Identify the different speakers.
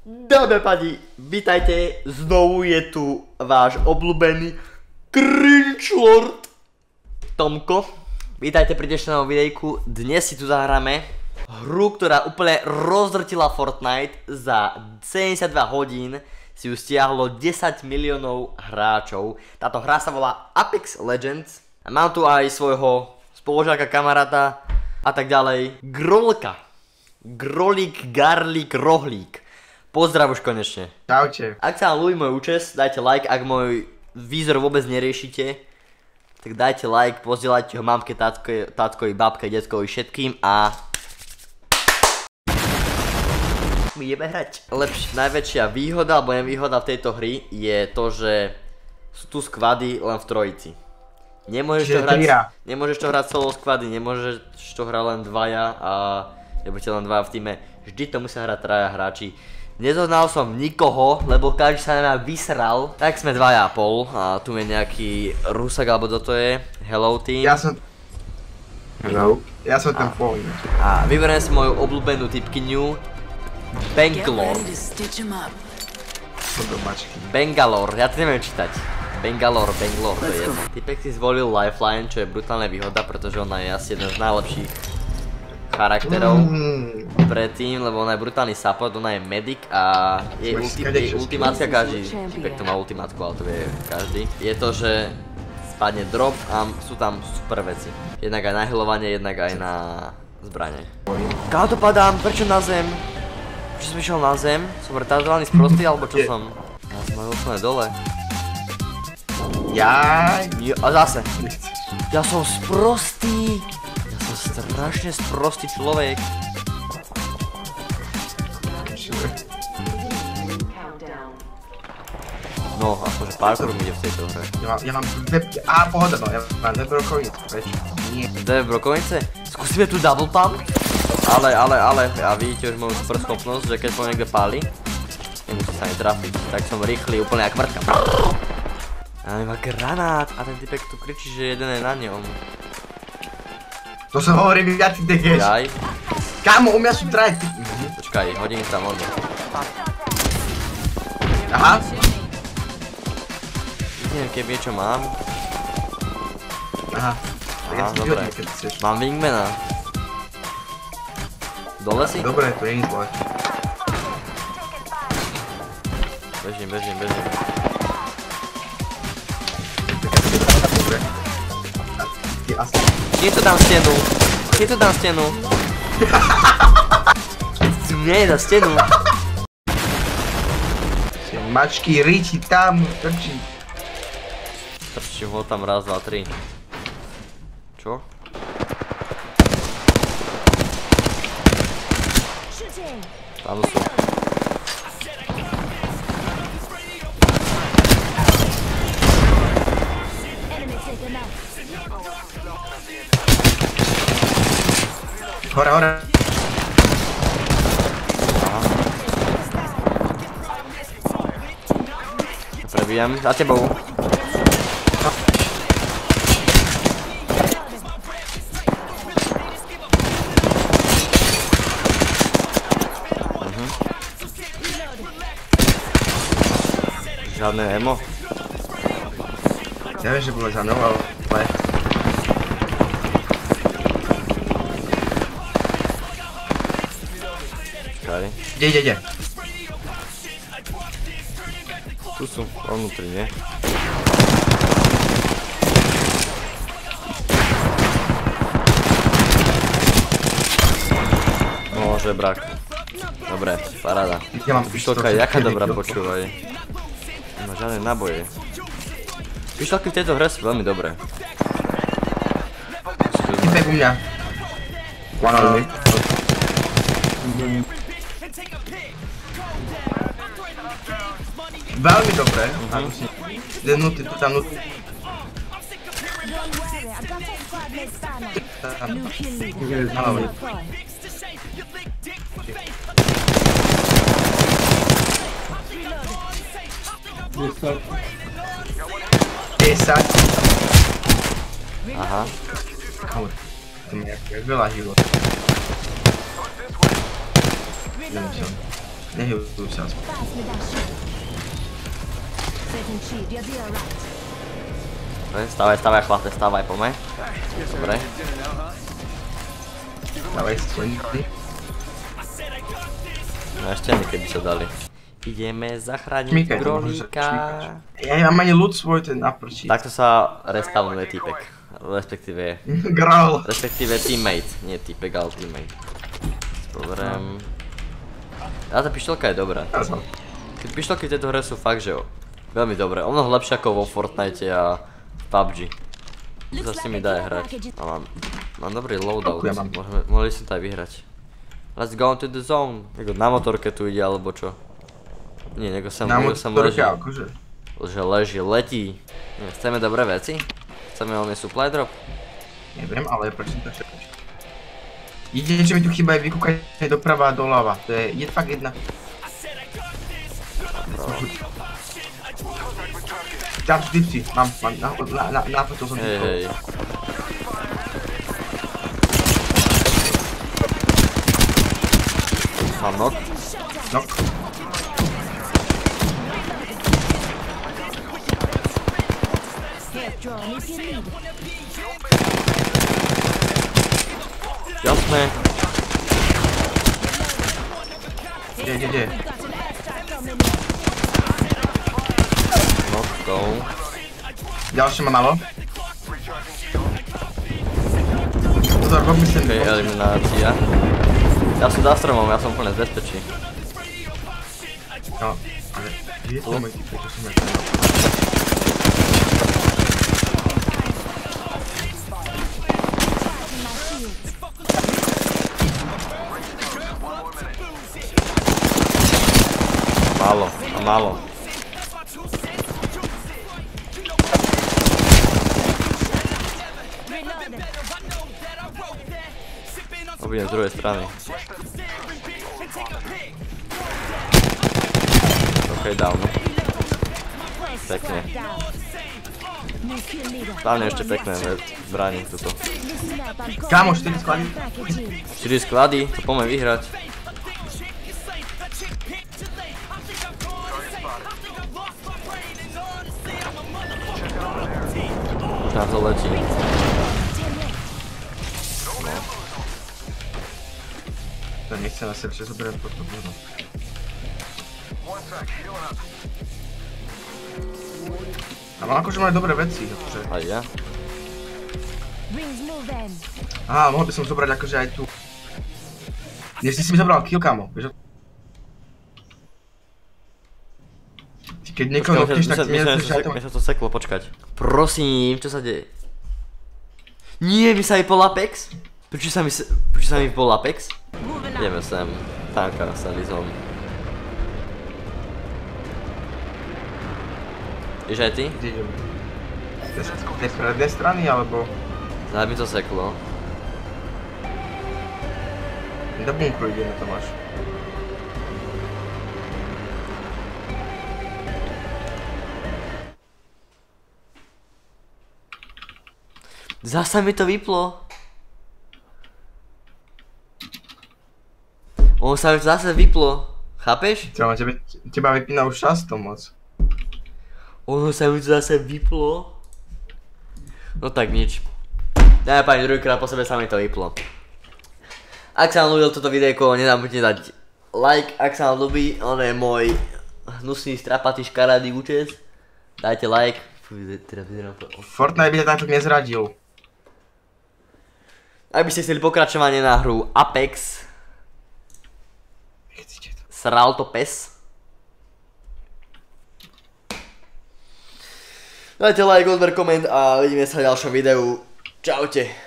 Speaker 1: Dámy a páni, vítajte, znovu je tu váš obľúbený Cringe Lord Tomko. Vítajte pri dnešnom videjku. Dnes si tu zahráme hru, ktorá úplne rozdrtila Fortnite. Za 72 hodín si ju stiahlo 10 miliónov hráčov. Táto hra sa volá Apex Legends. A mám tu aj svojho spolužiaka, kamaráta a tak ďalej. Grolka. Grolík, garlík, rohlík. Pozdrav už konečne.
Speaker 2: Čaute.
Speaker 1: Ak sa vám ľúbi môj účes, dajte like. Ak môj výzor vôbec neriešite, tak dajte like, pozdieľajte ho mamke, tátkovi, babke, detkovi, všetkým a... My ideme hrať. Najväčšia výhoda alebo nevýhoda v tejto hry je to, že sú tu squady len v trojici. Nemôžeš to hrať solo squady, nemôžeš to hrať len dvaja a nebudete len dvaja v týme. Vždy to musia hrať traja hráči. Nezoznal som nikoho, lebo každý sa na mňa vysral. Tak sme 2,5 a tu je nejaký Rusak, alebo kto to je. Hello team.
Speaker 2: Hello. Ja som ten pôvodný.
Speaker 1: A vyberiem si moju obľúbenú typkyňu Bangalore. Bangalore, ja to neviem čítať. Bangalore, to je jedno. Typek si zvolil Lifeline, čo je brutálna výhoda, pretože ona je asi jeden z najlepších charakterov predtým, lebo ona je brutálny support, ona je medic a jej ultimátka, každý typek to má ultimátku, ale to vie každý. Je to, že spadne drop a sú tam super veci. Jednak aj na healovanie, jednak aj na zbrane. Kámo to padám, prečo na zem? Prečo som išiel na zem? Som retardovaný sprostý, alebo čo som? Ja som aj úplne dole.
Speaker 2: Jaj.
Speaker 1: A zase. Ja som sprostý. Strašne sprostý človek. No, aspoň, že parkour mi ide v tejto hre.
Speaker 2: Ja mám dve... pohoda, no, ja mám dve brokovnice, prečo? Nie.
Speaker 1: Dve brokovnice? Skúsime tu double pump? Ale, ja vidíte už moju super schopnosť, že keď po niekde páli, nemusí sa ani trafiť, tak som rýchly, úplne jak mrtka. A má granát a ten typek tu kričí, že jeden je na ňom.
Speaker 2: To som hovoril, ja ty dekeš.
Speaker 1: Jaj.
Speaker 2: Kámo, u mňa sú traje.
Speaker 1: Počkaj, hodím tam ono.
Speaker 2: Aha.
Speaker 1: Neviem, keby niečo mám.
Speaker 2: Aha,
Speaker 1: dobre. Mám wingmana. Dole si?
Speaker 2: Dobre, to je nič zle.
Speaker 1: Bežím. Keď to dám stenu? Si mne dá stenu.
Speaker 2: Mačky, ríči tam, trčí.
Speaker 1: Trčím ho tam raz, dva, tri. Čo? Tam sú.
Speaker 2: Hore.
Speaker 1: Aha. Prebijam za tebou. Žiadne emo.
Speaker 2: Ja viem, že bolo za mnou, ale... Kde?
Speaker 1: Tu sú, vnútri, nie? No, žebrak. Dobre, paráda. Pištolka je jaká dobrá, počúvaj. Nemá žiadne naboje. Pištolky v tejto hre sú veľmi dobré.
Speaker 2: Typek u mňa. One on me. Veľmi dobré. Jeden nutý, tu tam nutý. Desať.
Speaker 1: Aha.
Speaker 2: Kamu, to mi je veľa život. Nehybujú sa aspoň.
Speaker 1: Stávaj, chlape, stávaj, poďme. Dobre.
Speaker 2: Dávaj strendy.
Speaker 1: No ešte niekedy sa dali. Ideme zachrániť
Speaker 2: Šmíkaj,
Speaker 1: Groníka.
Speaker 2: Ja nemám ani ľud svoj, ten naprčí.
Speaker 1: Takto sa respawnuje týpek. Respektíve teammate. Nie týpek, ale teammate. Pozriem. A tá pištolka je dobrá. Tie pištolky v tejto hre sú fakt, že veľmi dobré. O mnoho lepšie ako vo Fortnite a v PUBG. Zase mi dá hrať. A mám dobrý loadout. Mohli si to aj vyhrať. Let's go to the zone. Niekto na motorke tu ide, alebo čo? Nie, niekto sem leží. Že leží, letí. Chceme dobré veci? Chceme oný supply drop?
Speaker 2: Neviem, ale prečo to všetko? Jediné, čo mi tu chýba je vykúkanie doprava a doľava. To je fakt jedna. Tam sú typci, mám, nafotil som typkov.
Speaker 1: Hej. Mám knock.
Speaker 2: Knock.
Speaker 1: Jasné.
Speaker 2: Kde?
Speaker 1: Knock down.
Speaker 2: Ďalšie ma malo. Pozor, robí sa
Speaker 1: Okej, eliminácia. Ja som za stromom, ja som úplne v bezpečí.
Speaker 2: No, ale kde je to môj typ, čo som nechal?
Speaker 1: Málo. Obidem z druhej strany. OK, down. Pekne. Hlavne ešte pekné zbraní tuto.
Speaker 2: Kámo, 4 sklady.
Speaker 1: 4 sklady, to poďme vyhrať. Už nám to letí.
Speaker 2: To nechce na sebe, že zoberiem pod to vodu. A mám akože mať dobré veci, akože.
Speaker 1: Aj ja.
Speaker 2: Á, mohol by som zobrať akože aj tu. Než si mi zobral kill, kámo, vieš? Keď niekoho nokneš, tak ti nezrieš aj to.
Speaker 1: Mi sa to seklo, počkať. Prosím, čo sa deje? Nie, mi sa vypol Apex? Prečo sa mi vypol Apex? Ideme sem, tanka sa lizom. Ideš aj ty?
Speaker 2: Kde idem? Z prednej strany, alebo?
Speaker 1: Záď mi to seklo.
Speaker 2: Do bunkru ideme, Tomáš.
Speaker 1: Zasa mi to vyplo. Ono sa mi to zase vyplo. Chápeš?
Speaker 2: Teba vypína už často moc.
Speaker 1: Ono sa mi to zase vyplo. No tak nič. Dáme pani, druhýkrát po sebe sa mi to vyplo. Ak sa vám ľúbil toto videjko, nezabudnite dať like. Ak sa vám ľúbi, on je môj hnusný, strapatý, škaradý účes. Dajte like.
Speaker 2: Fortnite by sa tak nezradil.
Speaker 1: Ak by ste chceli pokračovanie na hru Apex, sral to pes. Dajte like, odber, koment a vidíme sa v ďalšom videu. Čaute.